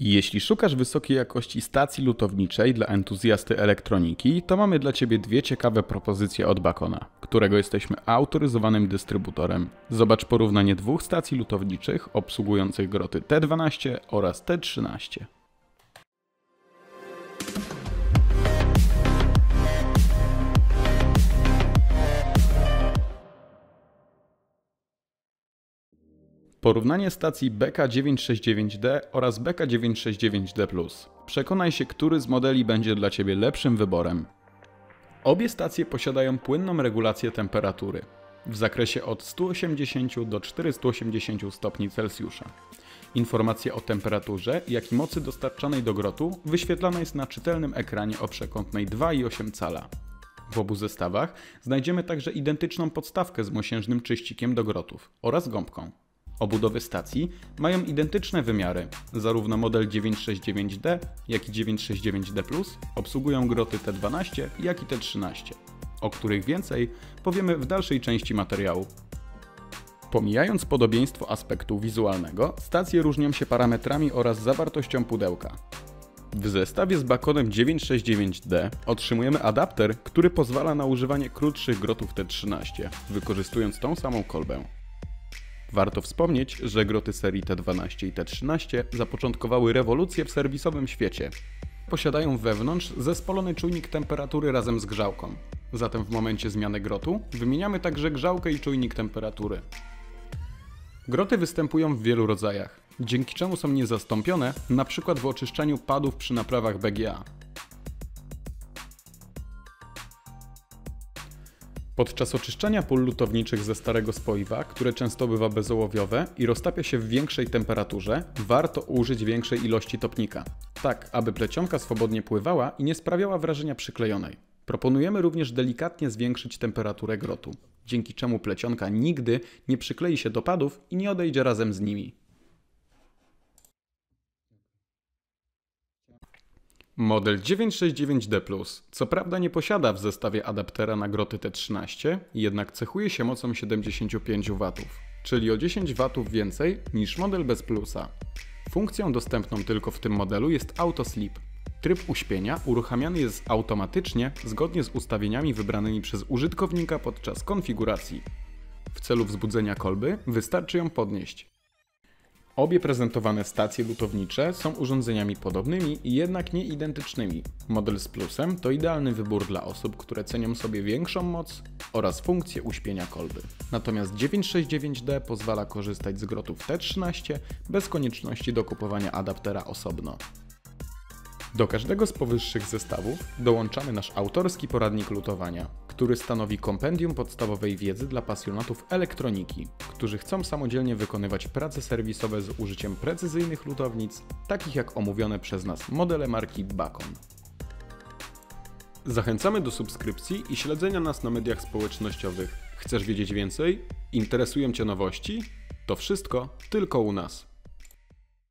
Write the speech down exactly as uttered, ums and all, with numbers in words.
Jeśli szukasz wysokiej jakości stacji lutowniczej dla entuzjasty elektroniki, to mamy dla Ciebie dwie ciekawe propozycje od Bakona, którego jesteśmy autoryzowanym dystrybutorem. Zobacz porównanie dwóch stacji lutowniczych obsługujących groty T dwanaście oraz T trzynaście. Porównanie stacji B K dziewięćset sześćdziesiąt dziewięć D oraz B K dziewięćset sześćdziesiąt dziewięć D plus. Przekonaj się, który z modeli będzie dla Ciebie lepszym wyborem. Obie stacje posiadają płynną regulację temperatury w zakresie od stu osiemdziesięciu do czterystu osiemdziesięciu stopni Celsjusza. Informacja o temperaturze, jak i mocy dostarczanej do grotu wyświetlana jest na czytelnym ekranie o przekątnej dwa i osiem cala. W obu zestawach znajdziemy także identyczną podstawkę z mosiężnym czyścikiem do grotów oraz gąbką. Obudowy stacji mają identyczne wymiary. Zarówno model dziewięćset sześćdziesiąt dziewięć D, jak i dziewięćset sześćdziesiąt dziewięć D plus obsługują groty T dwanaście, jak i T trzynaście, o których więcej powiemy w dalszej części materiału. Pomijając podobieństwo aspektu wizualnego, stacje różnią się parametrami oraz zawartością pudełka. W zestawie z Bakonem dziewięćset sześćdziesiąt dziewięć D otrzymujemy adapter, który pozwala na używanie krótszych grotów T trzynaście, wykorzystując tą samą kolbę. Warto wspomnieć, że groty serii T dwanaście i T trzynaście zapoczątkowały rewolucję w serwisowym świecie. Posiadają wewnątrz zespolony czujnik temperatury razem z grzałką. Zatem w momencie zmiany grotu wymieniamy także grzałkę i czujnik temperatury. Groty występują w wielu rodzajach, dzięki czemu są niezastąpione np. w oczyszczaniu padów przy naprawach B G A. Podczas oczyszczania pól lutowniczych ze starego spoiwa, które często bywa bezołowiowe i roztapia się w większej temperaturze, warto użyć większej ilości topnika, tak aby plecionka swobodnie pływała i nie sprawiała wrażenia przyklejonej. Proponujemy również delikatnie zwiększyć temperaturę grotu, dzięki czemu plecionka nigdy nie przyklei się do padów i nie odejdzie razem z nimi. Model dziewięćset sześćdziesiąt dziewięć D plus co prawda nie posiada w zestawie adaptera na groty T trzynaście, jednak cechuje się mocą siedemdziesiąt pięć watów, czyli o dziesięć watów więcej niż model bez plusa. Funkcją dostępną tylko w tym modelu jest Auto Sleep. Tryb uśpienia uruchamiany jest automatycznie zgodnie z ustawieniami wybranymi przez użytkownika podczas konfiguracji. W celu wzbudzenia kolby wystarczy ją podnieść. Obie prezentowane stacje lutownicze są urządzeniami podobnymi, jednak nie identycznymi. Model z plusem to idealny wybór dla osób, które cenią sobie większą moc oraz funkcję uśpienia kolby. Natomiast dziewięćset sześćdziesiąt dziewięć D pozwala korzystać z grotów T trzynaście bez konieczności dokupowania adaptera osobno. Do każdego z powyższych zestawów dołączamy nasz autorski poradnik lutowania, który stanowi kompendium podstawowej wiedzy dla pasjonatów elektroniki, którzy chcą samodzielnie wykonywać prace serwisowe z użyciem precyzyjnych lutownic, takich jak omówione przez nas modele marki Bakon. Zachęcamy do subskrypcji i śledzenia nas na mediach społecznościowych. Chcesz wiedzieć więcej? Interesują Cię nowości? To wszystko tylko u nas.